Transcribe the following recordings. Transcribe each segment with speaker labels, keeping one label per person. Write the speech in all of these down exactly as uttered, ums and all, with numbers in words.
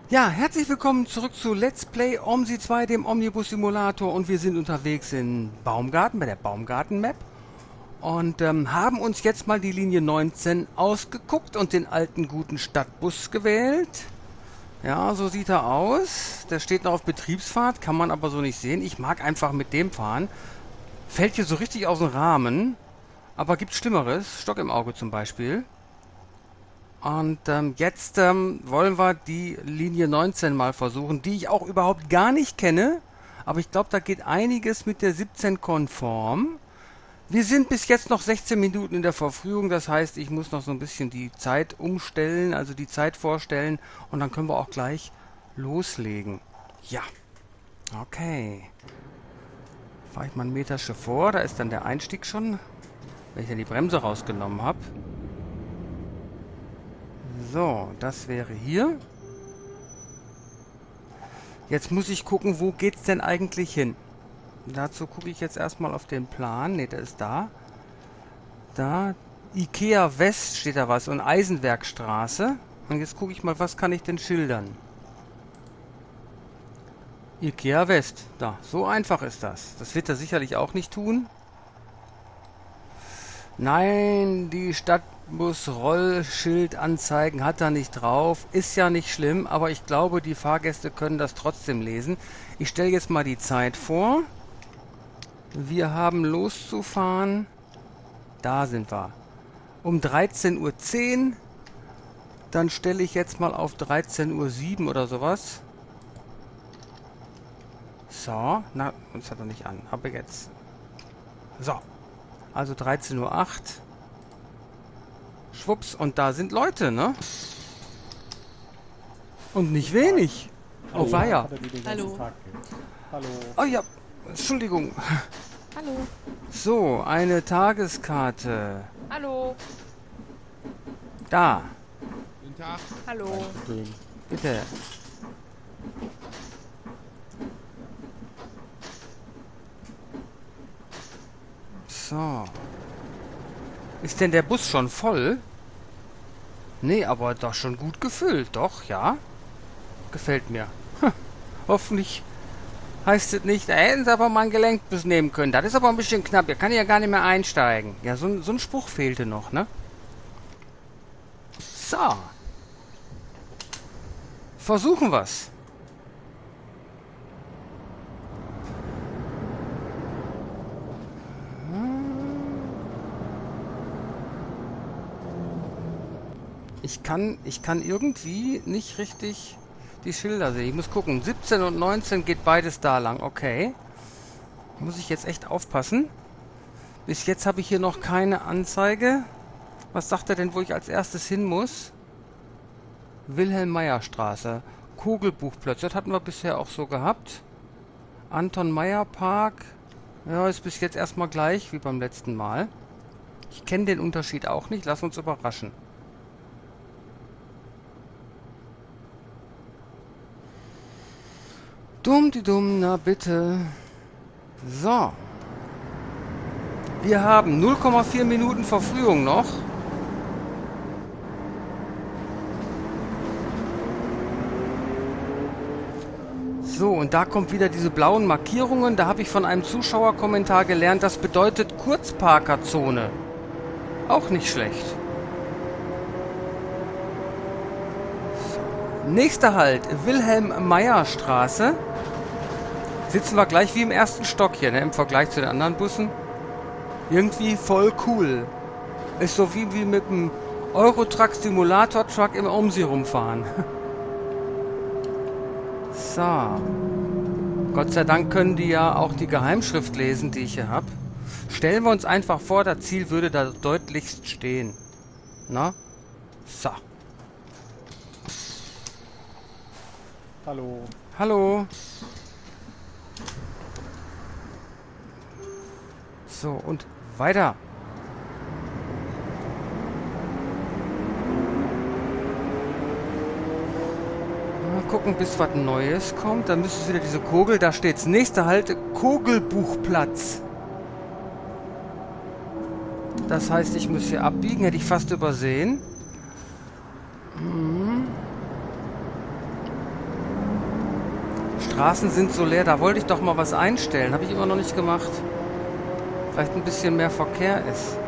Speaker 1: Ja, herzlich willkommen zurück zu Let's Play OMSI zwei, dem Omnibus Simulator, und wir sind unterwegs in Baumgarten, bei der Baumgarten-Map, und ähm, haben uns jetzt mal die Linie neunzehn ausgeguckt und den alten guten Stadtbus gewählt. Ja, so sieht er aus. Der steht noch auf Betriebsfahrt, kann man aber so nicht sehen. Ich mag einfach mit dem fahren. Fällt hier so richtig aus dem Rahmen, aber gibt Schlimmeres. Stock im Auge zum Beispiel. Und ähm, jetzt ähm, wollen wir die Linie neunzehn mal versuchen, die ich auch überhaupt gar nicht kenne. Aber ich glaube, da geht einiges mit der siebzehn konform. Wir sind bis jetzt noch sechzehn Minuten in der Verfrühung. Das heißt, ich muss noch so ein bisschen die Zeit umstellen, also die Zeit vorstellen. Und dann können wir auch gleich loslegen. Ja, okay. Fahre ich mal einen Meter vor. Da ist dann der Einstieg schon, wenn ich ja die Bremse rausgenommen habe. So, das wäre hier. Jetzt muss ich gucken, wo geht's denn eigentlich hin? Dazu gucke ich jetzt erstmal auf den Plan. Ne, der ist da. Da. Ikea West steht da was und Eisenwerkstraße. Und jetzt gucke ich mal, was kann ich denn schildern? Ikea West. Da, so einfach ist das. Das wird er sicherlich auch nicht tun. Nein, die Stadtbus-Rollschildanzeigen hat er nicht drauf. Ist ja nicht schlimm, aber ich glaube, die Fahrgäste können das trotzdem lesen. Ich stelle jetzt mal die Zeit vor. Wir haben loszufahren. Da sind wir. Um dreizehn Uhr zehn. Dann stelle ich jetzt mal auf dreizehn Uhr sieben oder sowas. So, na, uns hat er nicht an. Aber jetzt. So. Also dreizehn Uhr acht. Schwupps, und da sind Leute, ne? Und nicht wenig. Oh, weia.
Speaker 2: Hallo.
Speaker 3: Hallo.
Speaker 1: Oh ja, Entschuldigung.
Speaker 2: Hallo.
Speaker 1: So, eine Tageskarte.
Speaker 2: Hallo.
Speaker 1: Da,
Speaker 3: Guten Tag.
Speaker 2: Hallo.
Speaker 1: bitte. So. Ist denn der Bus schon voll? Nee, aber doch schon gut gefüllt. Doch, ja. Gefällt mir. Hm. Hoffentlich heißt es nicht, da hätten sie aber mal einen Gelenkbus nehmen können. Das ist aber ein bisschen knapp. Ihr kann ja gar nicht mehr einsteigen. Ja, so, so ein Spruch fehlte noch, ne? So. Versuchen wir's. Ich kann, ich kann irgendwie nicht richtig die Schilder sehen. Ich muss gucken. siebzehn und neunzehn geht beides da lang. Okay. Muss ich jetzt echt aufpassen. Bis jetzt habe ich hier noch keine Anzeige. Was sagt er denn, wo ich als erstes hin muss? Wilhelm-Meyer-Straße. Kugelbuchplatz. Das hatten wir bisher auch so gehabt. Anton-Meyer-Park. Ja, ist bis jetzt erstmal gleich wie beim letzten Mal. Ich kenne den Unterschied auch nicht. Lass uns überraschen. Dumm, die dumm, na bitte. So. Wir haben null Komma vier Minuten Verfrühung noch. So, und da kommt wieder diese blauen Markierungen. Da habe ich von einem Zuschauerkommentar gelernt, das bedeutet Kurzparkerzone. Auch nicht schlecht. So. Nächster Halt, Wilhelm-Meyer-Straße. Sitzen wir gleich wie im ersten Stock hier, ne, im Vergleich zu den anderen Bussen. Irgendwie voll cool. Ist so wie, wie mit dem Eurotruck-Simulator-Truck im OMSI rumfahren. So. Gott sei Dank können die ja auch die Geheimschrift lesen, die ich hier habe. Stellen wir uns einfach vor, das Ziel würde da deutlichst stehen. Na? So.
Speaker 3: Hallo.
Speaker 1: Hallo. So, und weiter. Mal gucken, bis was Neues kommt. Dann müsste es wieder diese Kugel. Da steht's. Nächster Halt, Kugelbuchplatz. Das heißt, ich muss hier abbiegen. Hätte ich fast übersehen. Hm. Straßen sind so leer. Da wollte ich doch mal was einstellen. Habe ich immer noch nicht gemacht. Vielleicht ein bisschen mehr Verkehr ist.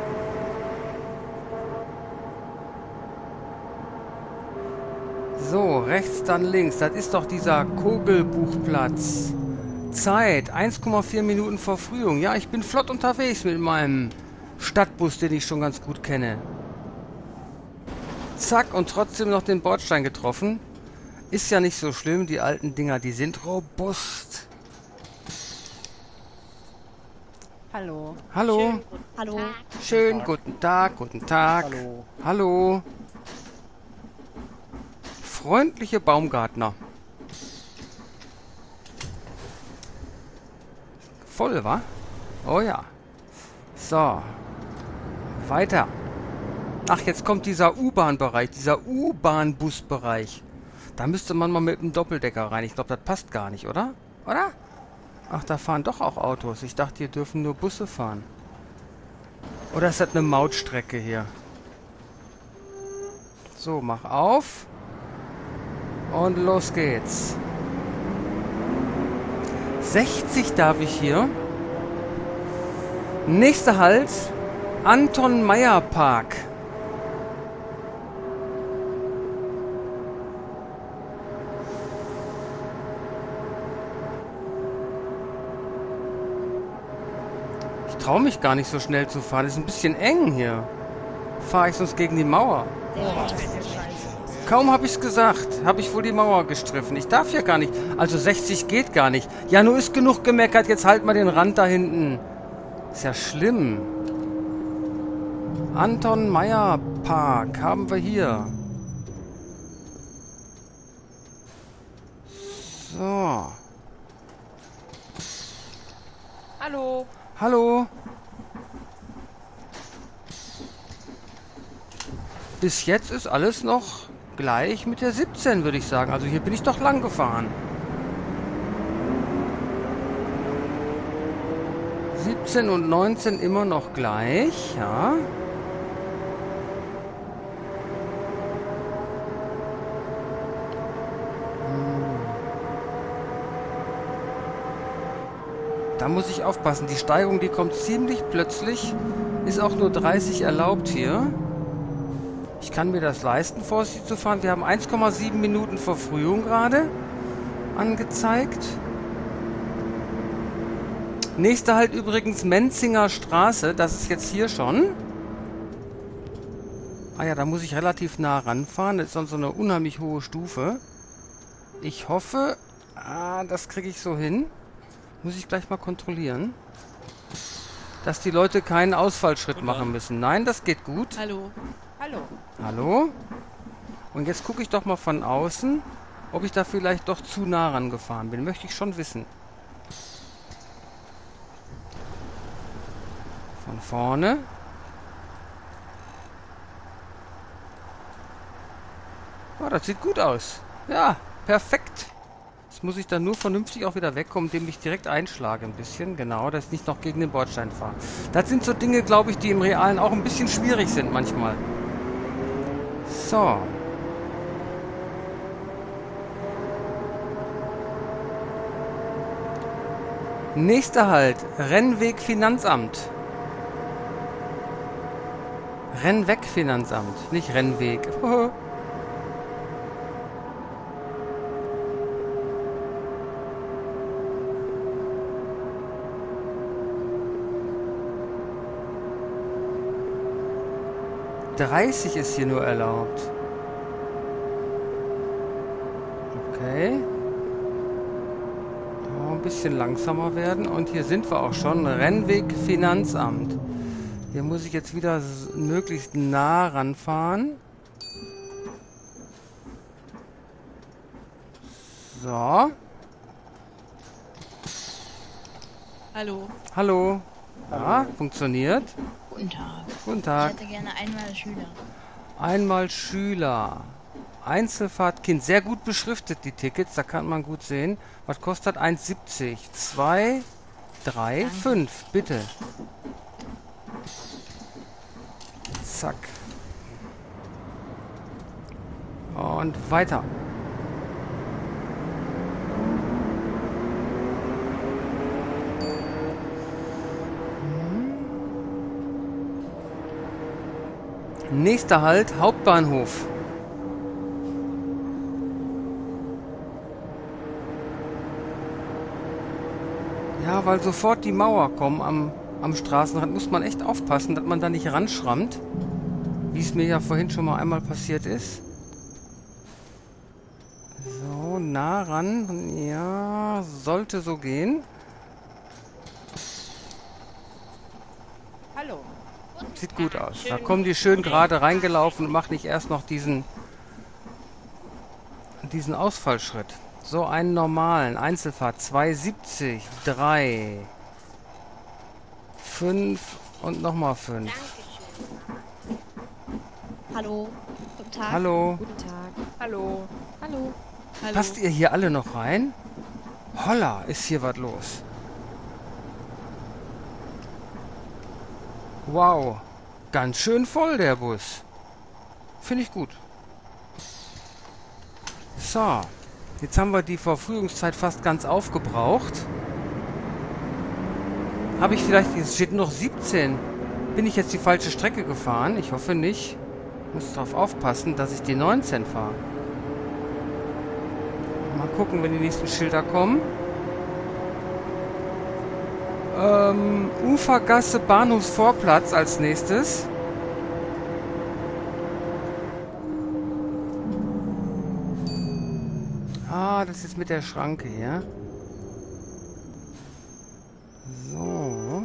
Speaker 1: So, rechts dann links. Das ist doch dieser Kogelbuchplatz. Zeit, eins Komma vier Minuten Verfrühung. Ja, ich bin flott unterwegs mit meinem Stadtbus, den ich schon ganz gut kenne. Zack, und trotzdem noch den Bordstein getroffen. Ist ja nicht so schlimm, die alten Dinger, die sind robust.
Speaker 2: Hallo.
Speaker 1: Hallo.
Speaker 2: Hallo.
Speaker 1: Schönen guten Tag, guten Tag.
Speaker 3: Hallo.
Speaker 1: Hallo. Freundliche Baumgartner. Voll, wa? Oh ja. So. Weiter. Ach, jetzt kommt dieser U-Bahn-Bereich, dieser U-Bahn-Bus-Bereich. Da müsste man mal mit einem Doppeldecker rein. Ich glaube, das passt gar nicht, oder? Oder? Ach, da fahren doch auch Autos. Ich dachte, hier dürfen nur Busse fahren. Oder ist das eine Mautstrecke hier? So, mach auf. Und los geht's. sechzig darf ich hier. Nächster Halt. Anton Meyer Park. Ich traue mich gar nicht so schnell zu fahren. Das ist ein bisschen eng hier. Fahre ich sonst gegen die Mauer. Kaum habe ich es gesagt, habe ich wohl die Mauer gestriffen. Ich darf ja gar nicht. Also sechzig geht gar nicht. Ja, nur ist genug gemeckert. Jetzt halt mal den Rand da hinten. Ist ja schlimm. Anton Meyer Park haben wir hier. So.
Speaker 2: Hallo.
Speaker 1: Hallo. Bis jetzt ist alles noch gleich mit der siebzehn, würde ich sagen. Also hier bin ich doch lang gefahren. siebzehn und neunzehn immer noch gleich, ja. Da muss ich aufpassen. Die Steigung, die kommt ziemlich plötzlich. Ist auch nur dreißig erlaubt hier. Ich kann mir das leisten, vorsichtig zu fahren. Wir haben eins Komma sieben Minuten Verfrühung gerade angezeigt. Nächster Halt übrigens Menzinger Straße. Das ist jetzt hier schon. Ah ja, da muss ich relativ nah ranfahren. Das ist dann so eine unheimlich hohe Stufe. Ich hoffe, ah, das kriege ich so hin. Muss ich gleich mal kontrollieren. Dass die Leute keinen Ausfallschritt machen müssen. Nein, das geht gut.
Speaker 2: Hallo. Hallo.
Speaker 1: Hallo? Und jetzt gucke ich doch mal von außen, ob ich da vielleicht doch zu nah rangefahren bin. Möchte ich schon wissen. Von vorne. Oh, das sieht gut aus. Ja, perfekt. Jetzt muss ich dann nur vernünftig auch wieder wegkommen, indem ich direkt einschlage ein bisschen. Genau, dass ich nicht noch gegen den Bordstein fahre. Das sind so Dinge, glaube ich, die im Realen auch ein bisschen schwierig sind manchmal. So. Nächster Halt. Rennweg Finanzamt. Rennweg Finanzamt, nicht Rennweg. dreißig ist hier nur erlaubt. Okay. Oh, ein bisschen langsamer werden. Und hier sind wir auch schon. Rennweg Finanzamt. Hier muss ich jetzt wieder möglichst nah ranfahren. So.
Speaker 2: Hallo.
Speaker 1: Hallo. Ja, funktioniert.
Speaker 4: Guten Tag.
Speaker 1: Guten Tag.
Speaker 4: Ich hätte gerne einmal Schüler.
Speaker 1: Einmal Schüler. Einzelfahrt Kind. Sehr gut beschriftet, die Tickets. Da kann man gut sehen. Was kostet eins siebzig? zwei, drei, fünf. Bitte. Zack. Und weiter. Nächster Halt, Hauptbahnhof. Ja, weil sofort die Mauer kommen am, am Straßenrand, muss man echt aufpassen, dass man da nicht ranschrammt. Wie es mir ja vorhin schon mal einmal passiert ist. So, nah ran. Ja, sollte so gehen.
Speaker 2: Hallo.
Speaker 1: Sieht gut aus. Da kommen die schön gerade reingelaufen und machen nicht erst noch diesen, diesen Ausfallschritt. So einen normalen Einzelfahrt. zwei siebzig, drei, fünf und nochmal fünf.
Speaker 4: Hallo. Guten Tag.
Speaker 1: Hallo.
Speaker 2: Guten Tag. Hallo. Hallo. Hallo.
Speaker 1: Passt ihr hier alle noch rein? Holla, ist hier was los. Wow, ganz schön voll der Bus. Finde ich gut. So, jetzt haben wir die Verfügungszeit fast ganz aufgebraucht. Habe ich vielleicht, es steht noch siebzehn. Bin ich jetzt die falsche Strecke gefahren? Ich hoffe nicht. Muss darauf aufpassen, dass ich die neunzehn fahre. Mal gucken, wenn die nächsten Schilder kommen. Ähm, Ufergasse, Bahnhofsvorplatz als nächstes. Ah, das ist mit der Schranke hier. So.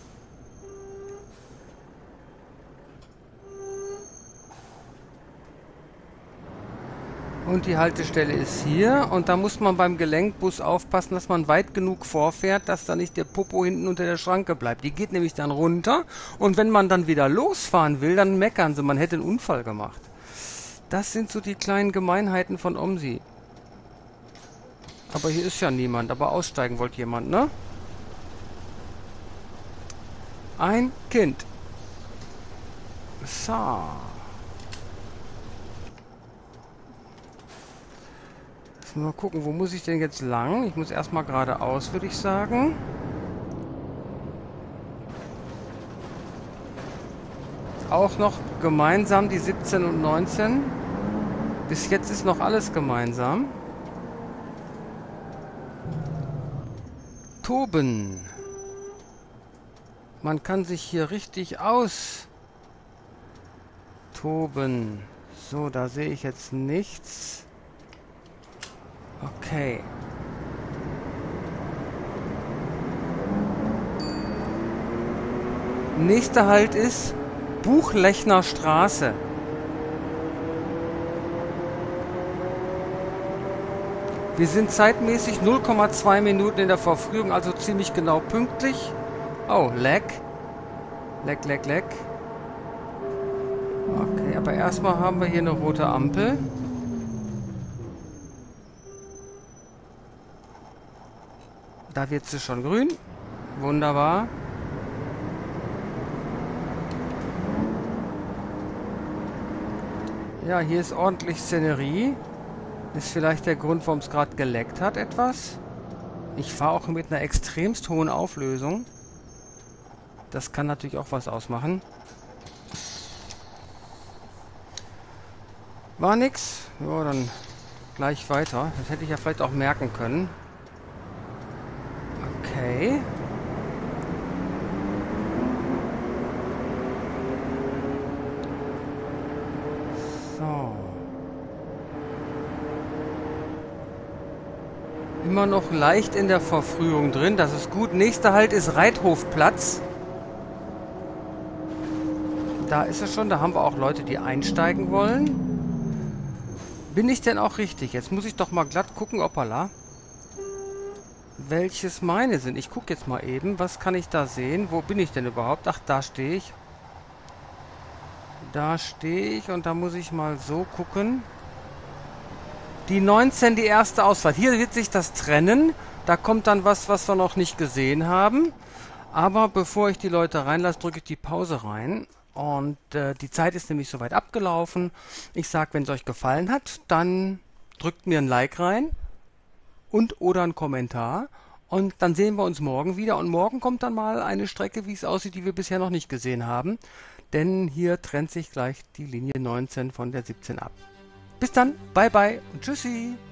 Speaker 1: Und die Haltestelle ist hier. Und da muss man beim Gelenkbus aufpassen, dass man weit genug vorfährt, dass da nicht der Popo hinten unter der Schranke bleibt. Die geht nämlich dann runter. Und wenn man dann wieder losfahren will, dann meckern sie, man hätte einen Unfall gemacht. Das sind so die kleinen Gemeinheiten von OMSI. Aber hier ist ja niemand. Aber aussteigen wollte jemand, ne? Ein Kind. So. Mal gucken, wo muss ich denn jetzt lang? Ich muss erstmal geradeaus, würde ich sagen. Auch noch gemeinsam die siebzehn und neunzehn. Bis jetzt ist noch alles gemeinsam. Toben. Man kann sich hier richtig aus toben. So, da sehe ich jetzt nichts. Okay. Nächster Halt ist Buchlechner Straße. Wir sind zeitmäßig null Komma zwei Minuten in der Verfrühung, also ziemlich genau pünktlich. Oh, leck. Leck, leck, leck. Okay, aber erstmal haben wir hier eine rote Ampel. Da wird sie schon grün. Wunderbar. Ja, hier ist ordentlich Szenerie. Ist vielleicht der Grund, warum es gerade geleckt hat etwas. Ich fahre auch mit einer extremst hohen Auflösung. Das kann natürlich auch was ausmachen. War nix. Ja, dann gleich weiter. Das hätte ich ja vielleicht auch merken können. Okay. So. Immer noch leicht in der Verfrühung drin. Das ist gut. Nächster Halt ist Reithofplatz. Da ist es schon. Da haben wir auch Leute, die einsteigen wollen. Bin ich denn auch richtig? Jetzt muss ich doch mal glatt gucken, hoppala. Welches meine sind. Ich gucke jetzt mal eben. Was kann ich da sehen? Wo bin ich denn überhaupt? Ach, da stehe ich. Da stehe ich und da muss ich mal so gucken. Die neunzehn, die erste Ausfahrt. Hier wird sich das trennen. Da kommt dann was, was wir noch nicht gesehen haben. Aber bevor ich die Leute reinlasse, drücke ich die Pause rein. Und äh, die Zeit ist nämlich soweit abgelaufen. Ich sage, wenn es euch gefallen hat, dann drückt mir ein Like rein und oder ein Kommentar. Und dann sehen wir uns morgen wieder. Und morgen kommt dann mal eine Strecke, wie es aussieht, die wir bisher noch nicht gesehen haben. denn hier trennt sich gleich die Linie neunzehn von der siebzehn ab. Bis dann, bye bye und tschüssi!